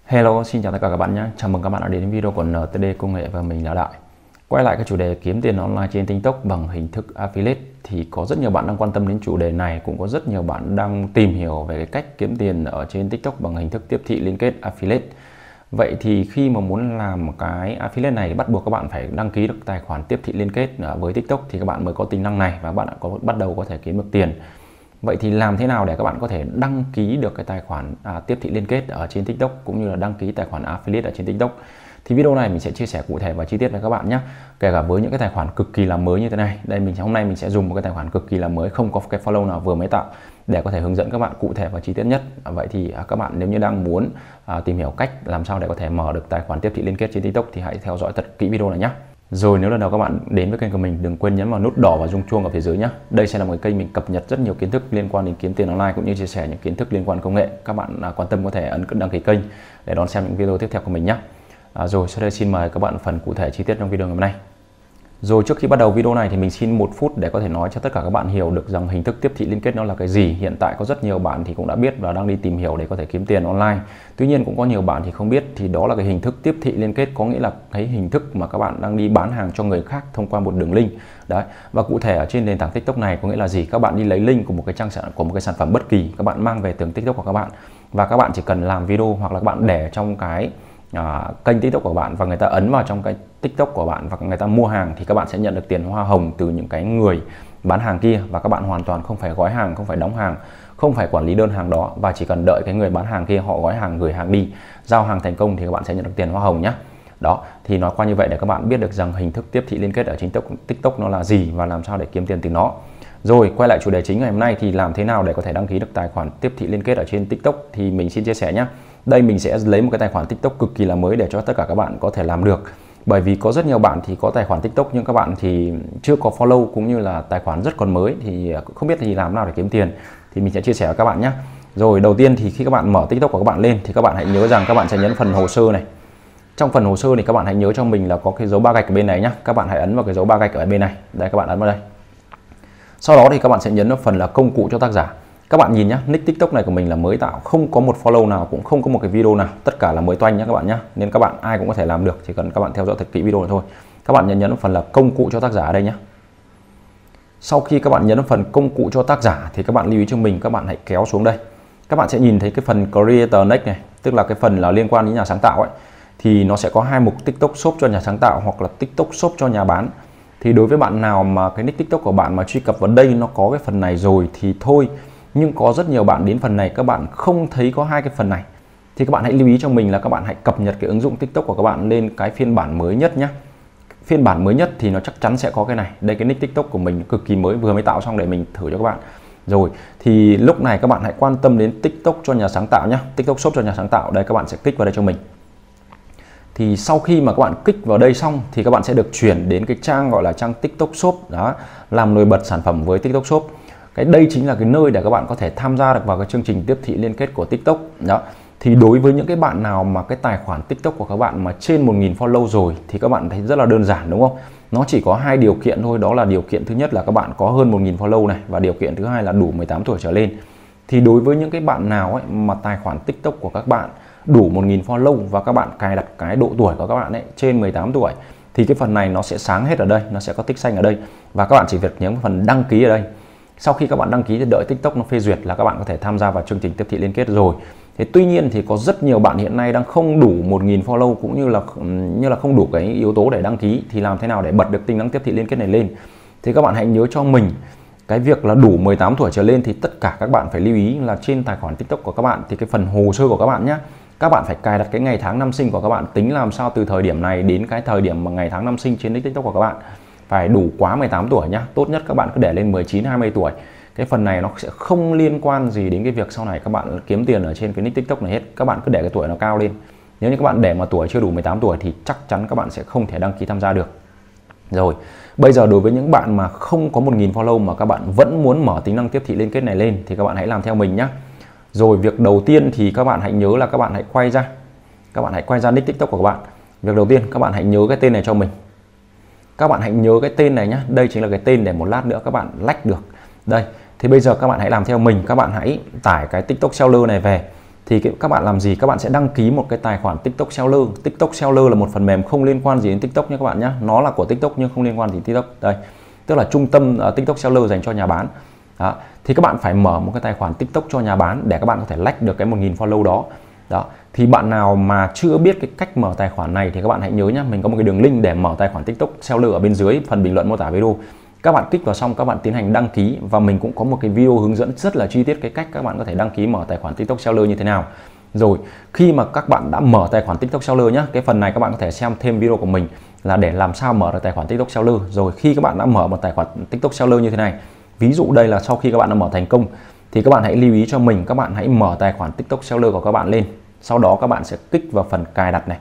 Hello, xin chào tất cả các bạn nhé. Chào mừng các bạn đã đến video của NTD Công nghệ và mình là Đại. Quay lại cái chủ đề kiếm tiền online trên TikTok bằng hình thức affiliate thì có rất nhiều bạn đang quan tâm đến chủ đề này, cũng có rất nhiều bạn đang tìm hiểu về cái cách kiếm tiền ở trên TikTok bằng hình thức tiếp thị liên kết affiliate. Vậy thì khi mà muốn làm cái affiliate này bắt buộc các bạn phải đăng ký được tài khoản tiếp thị liên kết với TikTok thì các bạn mới có tính năng này và bạn bắt đầu có thể kiếm được tiền. Vậy thì làm thế nào để các bạn có thể đăng ký được cái tài khoản tiếp thị liên kết ở trên TikTok cũng như là đăng ký tài khoản affiliate ở trên TikTok? Thì video này mình sẽ chia sẻ cụ thể và chi tiết với các bạn nhé. Kể cả với những cái tài khoản cực kỳ là mới như thế này. Đây hôm nay mình sẽ dùng một cái tài khoản cực kỳ là mới, không có cái follow nào vừa mới tạo để có thể hướng dẫn các bạn cụ thể và chi tiết nhất. Vậy thì các bạn nếu như đang muốn tìm hiểu cách làm sao để có thể mở được tài khoản tiếp thị liên kết trên TikTok thì hãy theo dõi thật kỹ video này nhé. Rồi nếu lần đầu các bạn đến với kênh của mình, đừng quên nhấn vào nút đỏ và rung chuông ở phía dưới nhé. Đây sẽ là một kênh mình cập nhật rất nhiều kiến thức liên quan đến kiếm tiền online cũng như chia sẻ những kiến thức liên quan đến công nghệ. Các bạn quan tâm có thể ấn đăng ký kênh để đón xem những video tiếp theo của mình nhé. Rồi sau đây xin mời các bạn phần cụ thể chi tiết trong video ngày hôm nay. Rồi trước khi bắt đầu video này thì mình xin 1 phút để có thể nói cho tất cả các bạn hiểu được rằng hình thức tiếp thị liên kết nó là cái gì. Hiện tại có rất nhiều bạn thì cũng đã biết và đang đi tìm hiểu để có thể kiếm tiền online. Tuy nhiên cũng có nhiều bạn thì không biết, thì đó là cái hình thức tiếp thị liên kết, có nghĩa là cái hình thức mà các bạn đang đi bán hàng cho người khác thông qua một đường link. Đấy. Và cụ thể ở trên nền tảng TikTok này có nghĩa là gì? Các bạn đi lấy link của một cái sản phẩm bất kỳ, các bạn mang về tường TikTok của các bạn và các bạn chỉ cần làm video hoặc là các bạn để trong cái kênh TikTok của bạn và người ta ấn vào trong cái TikTok của bạn và người ta mua hàng thì các bạn sẽ nhận được tiền hoa hồng từ những cái người bán hàng kia, và các bạn hoàn toàn không phải gói hàng, không phải đóng hàng, không phải quản lý đơn hàng đó, và chỉ cần đợi cái người bán hàng kia họ gói hàng, gửi hàng đi, giao hàng thành công thì các bạn sẽ nhận được tiền hoa hồng nhé. Đó, thì nói qua như vậy để các bạn biết được rằng hình thức tiếp thị liên kết ở trên TikTok nó là gì và làm sao để kiếm tiền từ nó. Rồi quay lại chủ đề chính ngày hôm nay thì làm thế nào để có thể đăng ký được tài khoản tiếp thị liên kết ở trên TikTok thì mình xin chia sẻ nhé. Đây mình sẽ lấy một cái tài khoản TikTok cực kỳ là mới để cho tất cả các bạn có thể làm được. Bởi vì có rất nhiều bạn thì có tài khoản TikTok nhưng các bạn thì chưa có follow cũng như là tài khoản rất còn mới thì không biết thì làm nào để kiếm tiền. Thì mình sẽ chia sẻ với các bạn nhé. Rồi đầu tiên thì khi các bạn mở TikTok của các bạn lên thì các bạn hãy nhớ rằng các bạn sẽ nhấn phần hồ sơ này. Trong phần hồ sơ thì các bạn hãy nhớ cho mình là có cái dấu 3 gạch ở bên này nhé. Các bạn hãy ấn vào cái dấu 3 gạch ở bên này. Đây, các bạn ấn vào đây. Sau đó thì các bạn sẽ nhấn vào phần là công cụ cho tác giả. Các bạn nhìn nhé, nick TikTok này của mình là mới tạo, không có một follow nào, cũng không có một cái video nào, tất cả là mới toanh nhé các bạn nhé. Nên các bạn ai cũng có thể làm được, chỉ cần các bạn theo dõi thật kỹ video này thôi. Các bạn nhấn vào phần là công cụ cho tác giả ở đây nhé. Sau khi các bạn nhấn vào phần công cụ cho tác giả thì các bạn lưu ý cho mình, các bạn hãy kéo xuống đây. Các bạn sẽ nhìn thấy cái phần Creator Next này, tức là cái phần là liên quan đến nhà sáng tạo ấy. Thì nó sẽ có 2 mục: TikTok Shop cho nhà sáng tạo hoặc là TikTok Shop cho nhà bán. Thì đối với bạn nào mà cái nick TikTok của bạn mà truy cập vào đây nó có cái phần này rồi thì thôi. Nhưng có rất nhiều bạn đến phần này các bạn không thấy có 2 cái phần này. Thì các bạn hãy lưu ý cho mình là các bạn hãy cập nhật cái ứng dụng TikTok của các bạn lên cái phiên bản mới nhất nhé. Phiên bản mới nhất thì nó chắc chắn sẽ có cái này. Đây, cái nick TikTok của mình cực kỳ mới, vừa mới tạo xong để mình thử cho các bạn. Rồi thì lúc này các bạn hãy quan tâm đến TikTok cho nhà sáng tạo nhé. TikTok Shop cho nhà sáng tạo. Đây, các bạn sẽ kích vào đây cho mình. Thì sau khi mà các bạn kích vào đây xong thì các bạn sẽ được chuyển đến cái trang gọi là trang TikTok Shop đó, làm nổi bật sản phẩm với TikTok Shop. Đây chính là cái nơi để các bạn có thể tham gia được vào cái chương trình tiếp thị liên kết của TikTok đó. Thì đối với những cái bạn nào mà cái tài khoản TikTok của các bạn mà trên 1000 follow rồi thì các bạn thấy rất là đơn giản đúng không? Nó chỉ có 2 điều kiện thôi, đó là điều kiện thứ nhất là các bạn có hơn 1000 follow này, và điều kiện thứ hai là đủ 18 tuổi trở lên. Thì đối với những cái bạn nào ấy mà tài khoản TikTok của các bạn đủ 1000 follow và các bạn cài đặt cái độ tuổi của các bạn ấy trên 18 tuổi thì cái phần này nó sẽ sáng hết ở đây, nó sẽ có tích xanh ở đây, và các bạn chỉ việc nhấn phần đăng ký ở đây. Sau khi các bạn đăng ký thì đợi TikTok nó phê duyệt là các bạn có thể tham gia vào chương trình tiếp thị liên kết rồi. Thế tuy nhiên thì có rất nhiều bạn hiện nay đang không đủ 1000 follow cũng như là không đủ cái yếu tố để đăng ký. Thì làm thế nào để bật được tính năng tiếp thị liên kết này lên? Thì các bạn hãy nhớ cho mình cái việc là đủ 18 tuổi trở lên thì tất cả các bạn phải lưu ý là trên tài khoản TikTok của các bạn thì cái phần hồ sơ của các bạn nhé, các bạn phải cài đặt cái ngày tháng năm sinh của các bạn, tính làm sao từ thời điểm này đến cái thời điểm mà ngày tháng năm sinh trên nick TikTok của các bạn phải đủ quá 18 tuổi nhá. Tốt nhất các bạn cứ để lên 19 20 tuổi. Cái phần này nó sẽ không liên quan gì đến cái việc sau này các bạn kiếm tiền ở trên cái nick TikTok này hết. Các bạn cứ để cái tuổi nó cao lên. Nếu như các bạn để mà tuổi chưa đủ 18 tuổi thì chắc chắn các bạn sẽ không thể đăng ký tham gia được. Rồi, bây giờ đối với những bạn mà không có 1000 follow mà các bạn vẫn muốn mở tính năng tiếp thị liên kết này lên thì các bạn hãy làm theo mình nhé. Rồi việc đầu tiên thì các bạn hãy nhớ là các bạn hãy quay ra. Các bạn hãy quay ra nick TikTok của các bạn. Việc đầu tiên các bạn hãy nhớ cái tên này cho mình. Các bạn hãy nhớ cái tên này nhé. Đây chính là cái tên để một lát nữa các bạn lách được. Đây, thì bây giờ các bạn hãy làm theo mình. Các bạn hãy tải cái TikTok Seller này về. thì các bạn làm gì? Các bạn sẽ đăng ký một cái tài khoản TikTok Seller. TikTok Seller là một phần mềm không liên quan gì đến TikTok nhé các bạn nhé. Nó là của TikTok nhưng không liên quan gì đến TikTok. Đây, tức là trung tâm TikTok Seller dành cho nhà bán. Đó. Thì các bạn phải mở một cái tài khoản TikTok cho nhà bán để các bạn có thể lách được cái 1000 follow đó. Đó. Thì bạn nào mà chưa biết cái cách mở tài khoản này thì các bạn hãy nhớ nhé, mình có một cái đường link để mở tài khoản TikTok Seller ở bên dưới phần bình luận mô tả video. Các bạn kích vào xong các bạn tiến hành đăng ký, và mình cũng có một cái video hướng dẫn rất là chi tiết cái cách các bạn có thể đăng ký mở tài khoản TikTok Seller như thế nào. Rồi khi mà các bạn đã mở tài khoản TikTok Seller nhé, cái phần này các bạn có thể xem thêm video của mình là để làm sao mở được tài khoản TikTok Seller. Rồi khi các bạn đã mở một tài khoản TikTok Seller như thế này, ví dụ đây là sau khi các bạn đã mở thành công, thì các bạn hãy lưu ý cho mình, các bạn hãy mở tài khoản TikTok Seller của các bạn lên. Sau đó các bạn sẽ kích vào phần cài đặt này.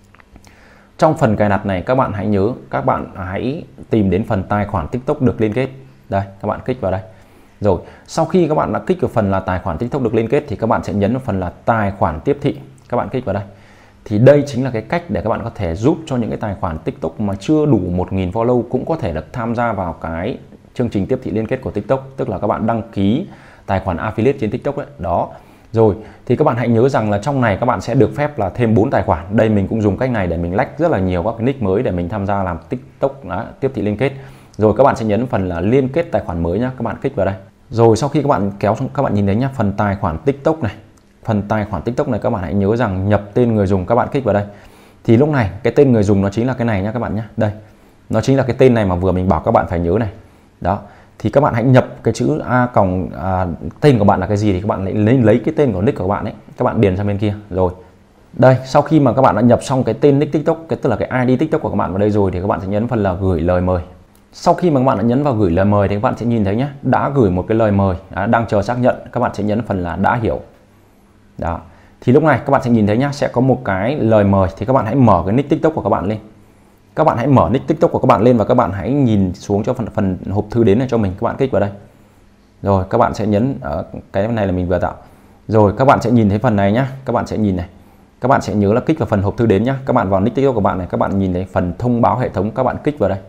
Trong phần cài đặt này các bạn hãy nhớ, các bạn hãy tìm đến phần tài khoản TikTok được liên kết. Đây, các bạn kích vào đây. Rồi, sau khi các bạn đã kích vào phần là tài khoản TikTok được liên kết thì các bạn sẽ nhấn vào phần là tài khoản tiếp thị. Các bạn kích vào đây. Thì đây chính là cái cách để các bạn có thể giúp cho những cái tài khoản TikTok mà chưa đủ 1000 follow cũng có thể được tham gia vào cái chương trình tiếp thị liên kết của TikTok, tức là các bạn đăng ký tài khoản affiliate trên TikTok đấy. Đó. Rồi, thì các bạn hãy nhớ rằng là trong này các bạn sẽ được phép là thêm 4 tài khoản. Đây mình cũng dùng cách này để mình lách rất là nhiều các nick mới để mình tham gia làm TikTok tiếp thị liên kết. Rồi các bạn sẽ nhấn phần là liên kết tài khoản mới nhá, các bạn kích vào đây. Rồi sau khi các bạn kéo xong, các bạn nhìn thấy nhá, phần tài khoản TikTok này. Phần tài khoản TikTok này các bạn hãy nhớ rằng nhập tên người dùng, các bạn kích vào đây. Thì lúc này cái tên người dùng nó chính là cái này nhá các bạn nhá. Đây. Nó chính là cái tên này mà vừa mình bảo các bạn phải nhớ này. Đó. Thì các bạn hãy nhập cái chữ tên của bạn là cái gì thì các bạn lại lấy cái tên của nick của bạn ấy, các bạn điền sang bên kia. Rồi đây, sau khi mà các bạn đã nhập xong cái tên nick TikTok, tức là cái ID TikTok của các bạn vào đây rồi, thì các bạn sẽ nhấn phần là gửi lời mời. Sau khi mà các bạn đã nhấn vào gửi lời mời thì các bạn sẽ nhìn thấy nhé, đã gửi một cái lời mời, đang chờ xác nhận. Các bạn sẽ nhấn phần là đã hiểu. Đó. Thì lúc này các bạn sẽ nhìn thấy nhá, sẽ có một cái lời mời, thì các bạn hãy mở cái nick TikTok của các bạn lên. Các bạn hãy mở nick TikTok của các bạn lên và các bạn hãy nhìn xuống cho phần hộp thư đến này cho mình. Các bạn kích vào đây. Rồi các bạn sẽ nhấn ở cái này là mình vừa tạo. Rồi các bạn sẽ nhìn thấy phần này nhá. Các bạn sẽ nhìn này. Các bạn sẽ nhớ là kích vào phần hộp thư đến nhá. Các bạn vào nick TikTok của bạn này, các bạn nhìn thấy phần thông báo hệ thống, các bạn kích vào đây.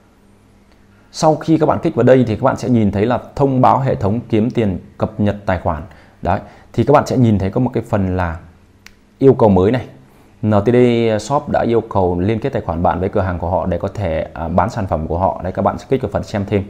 Sau khi các bạn kích vào đây thì các bạn sẽ nhìn thấy là thông báo hệ thống kiếm tiền cập nhật tài khoản. Đấy, thì các bạn sẽ nhìn thấy có một cái phần là yêu cầu mới này. NTD Shop đã yêu cầu liên kết tài khoản bạn với cửa hàng của họ để có thể bán sản phẩm của họ. Đây, các bạn sẽ kích vào phần xem thêm.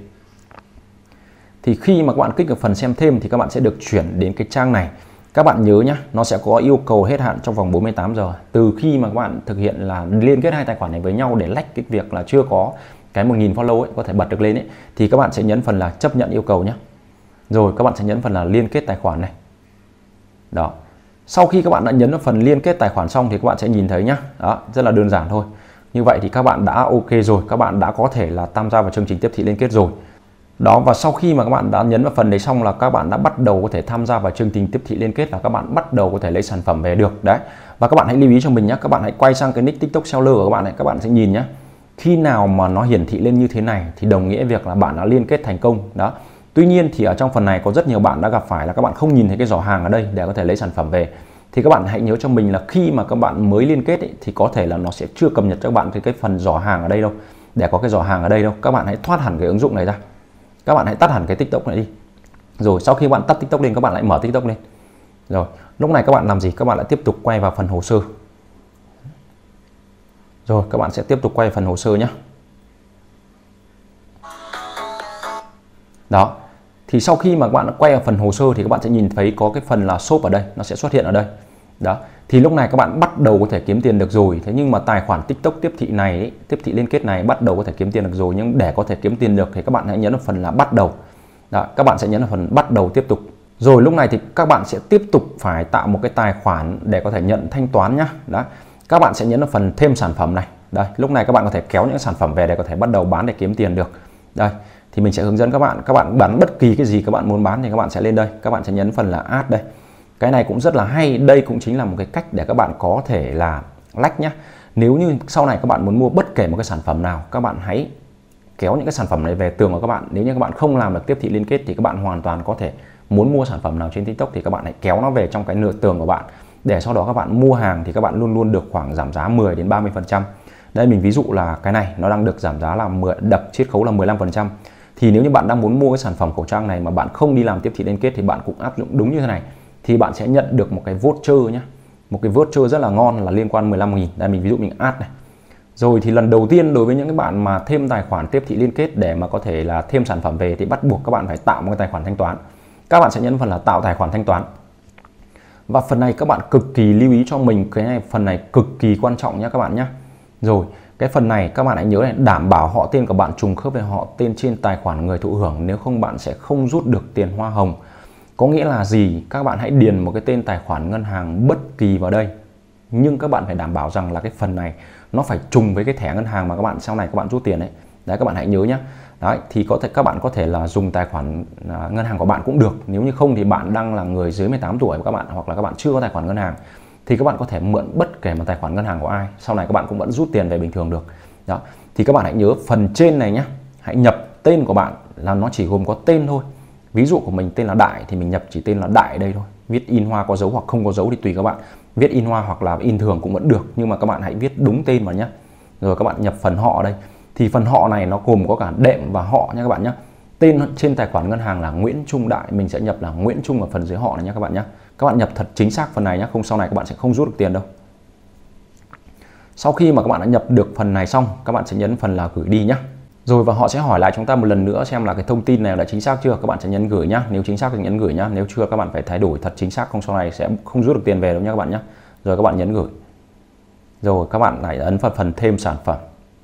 Thì khi mà các bạn kích vào phần xem thêm thì các bạn sẽ được chuyển đến cái trang này. Các bạn nhớ nhé, nó sẽ có yêu cầu hết hạn trong vòng 48 giờ. Từ khi mà các bạn thực hiện là liên kết hai tài khoản này với nhau để lách cái việc là chưa có cái 1000 follow ấy, có thể bật được lên ấy, thì các bạn sẽ nhấn phần là chấp nhận yêu cầu nhé. Rồi các bạn sẽ nhấn phần là liên kết tài khoản này. Đó. Sau khi các bạn đã nhấn vào phần liên kết tài khoản xong thì các bạn sẽ nhìn thấy nhá. Đó, rất là đơn giản thôi. Như vậy thì các bạn đã ok rồi, các bạn đã có thể là tham gia vào chương trình tiếp thị liên kết rồi. Đó, và sau khi mà các bạn đã nhấn vào phần đấy xong là các bạn đã bắt đầu có thể tham gia vào chương trình tiếp thị liên kết, là các bạn bắt đầu có thể lấy sản phẩm về được đấy. Và các bạn hãy lưu ý cho mình nhé, các bạn hãy quay sang cái nick TikTok Seller của các bạn này, các bạn sẽ nhìn nhé. Khi nào mà nó hiển thị lên như thế này thì đồng nghĩa việc là bạn đã liên kết thành công. Đó. Tuy nhiên thì ở trong phần này có rất nhiều bạn đã gặp phải là các bạn không nhìn thấy cái giỏ hàng ở đây để có thể lấy sản phẩm về. Thì các bạn hãy nhớ cho mình là khi mà các bạn mới liên kết ấy, thì có thể là nó sẽ chưa cập nhật cho các bạn cái phần giỏ hàng ở đây đâu. Để có cái giỏ hàng ở đây đâu. Các bạn hãy thoát hẳn cái ứng dụng này ra. Các bạn hãy tắt hẳn cái TikTok này đi. Rồi sau khi bạn tắt TikTok lên, các bạn lại mở TikTok lên. Rồi lúc này các bạn làm gì? Các bạn lại tiếp tục quay vào phần hồ sơ. Rồi các bạn sẽ tiếp tục quay phần hồ sơ nhé. Đó. Thì sau khi mà các bạn quay vào phần hồ sơ thì các bạn sẽ nhìn thấy có cái phần là shop ở đây, nó sẽ xuất hiện ở đây. Đó. Thì lúc này các bạn bắt đầu có thể kiếm tiền được rồi. Thế nhưng mà tài khoản TikTok tiếp thị này ấy, tiếp thị liên kết này bắt đầu có thể kiếm tiền được rồi, nhưng để có thể kiếm tiền được thì các bạn hãy nhấn vào phần là bắt đầu. Đó, các bạn sẽ nhấn vào phần bắt đầu tiếp tục. Rồi lúc này thì các bạn sẽ tiếp tục phải tạo một cái tài khoản để có thể nhận thanh toán nhá. Đó. Các bạn sẽ nhấn vào phần thêm sản phẩm này. Đây, lúc này các bạn có thể kéo những sản phẩm về để có thể bắt đầu bán để kiếm tiền được. Đây, thì mình sẽ hướng dẫn các bạn bán bất kỳ cái gì các bạn muốn bán thì các bạn sẽ lên đây, các bạn sẽ nhấn phần là add đây. Cái này cũng rất là hay, đây cũng chính là một cái cách để các bạn có thể là lách nhá. Nếu như sau này các bạn muốn mua bất kể một cái sản phẩm nào, các bạn hãy kéo những cái sản phẩm này về tường của các bạn. Nếu như các bạn không làm được tiếp thị liên kết thì các bạn hoàn toàn có thể muốn mua sản phẩm nào trên TikTok thì các bạn hãy kéo nó về trong cái nửa tường của bạn, để sau đó các bạn mua hàng thì các bạn luôn luôn được khoảng giảm giá 10 đến 30%. Đây mình ví dụ là cái này nó đang được giảm giá là đặc chiết khấu là 15%. Thì nếu như bạn đang muốn mua cái sản phẩm khẩu trang này mà bạn không đi làm tiếp thị liên kết thì bạn cũng áp dụng đúng như thế này. thì bạn sẽ nhận được một cái voucher nhé. Một cái voucher rất là ngon là liên quan 15.000. Đây mình ví dụ mình add này. Rồi thì lần đầu tiên đối với những cái bạn mà thêm tài khoản tiếp thị liên kết để mà có thể là thêm sản phẩm về thì bắt buộc các bạn phải tạo một cái tài khoản thanh toán. Các bạn sẽ nhấn phần là tạo tài khoản thanh toán. Và phần này các bạn cực kỳ lưu ý cho mình, cái này phần này cực kỳ quan trọng nhé các bạn nhé. Rồi cái phần này các bạn hãy nhớ này, đảm bảo họ tên của bạn trùng khớp với họ tên trên tài khoản người thụ hưởng, nếu không bạn sẽ không rút được tiền hoa hồng. Có nghĩa là gì? Các bạn hãy điền một cái tên tài khoản ngân hàng bất kỳ vào đây, nhưng các bạn phải đảm bảo rằng là cái phần này nó phải trùng với cái thẻ ngân hàng mà các bạn sau này các bạn rút tiền đấy. Đấy các bạn hãy nhớ nhé. Đấy thì có thể các bạn có thể là dùng tài khoản ngân hàng của bạn cũng được. Nếu như không thì bạn đang là người dưới 18 tuổi của các bạn, hoặc là các bạn chưa có tài khoản ngân hàng, thì các bạn có thể mượn bất kể một tài khoản ngân hàng của ai, sau này các bạn cũng vẫn rút tiền về bình thường được. Đó thì các bạn hãy nhớ phần trên này nhé, hãy nhập tên của bạn là nó chỉ gồm có tên thôi. Ví dụ của mình tên là Đại thì mình nhập chỉ tên là Đại đây thôi, viết in hoa có dấu hoặc không có dấu thì tùy các bạn, viết in hoa hoặc là in thường cũng vẫn được, nhưng mà các bạn hãy viết đúng tên vào nhé. Rồi các bạn nhập phần họ đây, thì phần họ này nó gồm có cả đệm và họ nha các bạn nhé. Tên trên tài khoản ngân hàng là Nguyễn Trung Đại, mình sẽ nhập là Nguyễn Trung ở phần dưới họ này nhé các bạn nhé. Các bạn nhập thật chính xác phần này nhé, không sau này các bạn sẽ không rút được tiền đâu. Sau khi mà các bạn đã nhập được phần này xong, các bạn sẽ nhấn phần là gửi đi nhé. Rồi và họ sẽ hỏi lại chúng ta một lần nữa xem là cái thông tin này đã chính xác chưa, các bạn sẽ nhấn gửi nhá. Nếu chính xác thì nhấn gửi nhá, nếu chưa các bạn phải thay đổi thật chính xác, không sau này sẽ không rút được tiền về đâu nhá các bạn nhé. Rồi các bạn nhấn gửi. Rồi các bạn lại ấn vào phần thêm sản phẩm.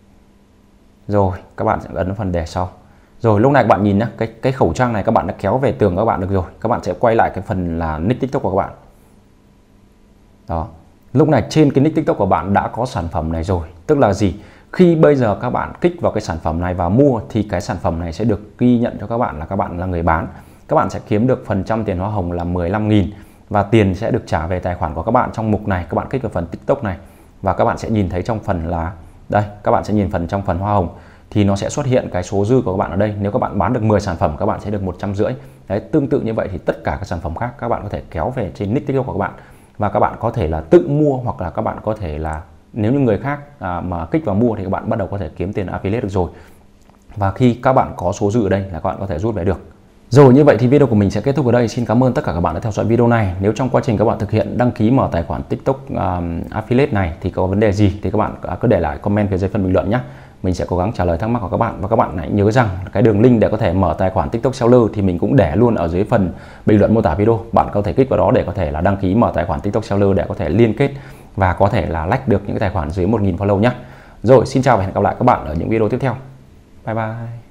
Rồi các bạn sẽ ấn vào phần đề sau. Rồi lúc này các bạn nhìn nhá, cái khẩu trang này các bạn đã kéo về tường các bạn được rồi. Các bạn sẽ quay lại cái phần là nick TikTok của các bạn. Đó. Lúc này trên cái nick TikTok của bạn đã có sản phẩm này rồi. Tức là gì? Khi bây giờ các bạn kích vào cái sản phẩm này và mua thì cái sản phẩm này sẽ được ghi nhận cho các bạn là các bạn là người bán. Các bạn sẽ kiếm được phần trăm tiền hoa hồng là 15.000 và tiền sẽ được trả về tài khoản của các bạn trong mục này. Các bạn kích vào phần TikTok này và các bạn sẽ nhìn thấy trong phần là đây, các bạn sẽ nhìn trong phần hoa hồng thì nó sẽ xuất hiện cái số dư của các bạn ở đây. Nếu các bạn bán được 10 sản phẩm các bạn sẽ được 150. Đấy, tương tự như vậy thì tất cả các sản phẩm khác các bạn có thể kéo về trên nick TikTok của các bạn và các bạn có thể là tự mua, hoặc là các bạn có thể là nếu như người khác mà kích vào mua thì các bạn bắt đầu có thể kiếm tiền affiliate được rồi. Và khi các bạn có số dư ở đây là các bạn có thể rút về được. Rồi như vậy thì video của mình sẽ kết thúc ở đây. Xin cảm ơn tất cả các bạn đã theo dõi video này. Nếu trong quá trình các bạn thực hiện đăng ký mở tài khoản TikTok affiliate này thì có vấn đề gì thì các bạn cứ để lại comment phía dưới phần bình luận nhé. Mình sẽ cố gắng trả lời thắc mắc của các bạn. Và các bạn hãy nhớ rằng cái đường link để có thể mở tài khoản TikTok seller thì mình cũng để luôn ở dưới phần bình luận mô tả video. Bạn có thể kích vào đó để có thể là đăng ký mở tài khoản TikTok seller để có thể liên kết và có thể là like được những cái tài khoản dưới 1.000 follow nhé. Rồi xin chào và hẹn gặp lại các bạn ở những video tiếp theo. Bye bye.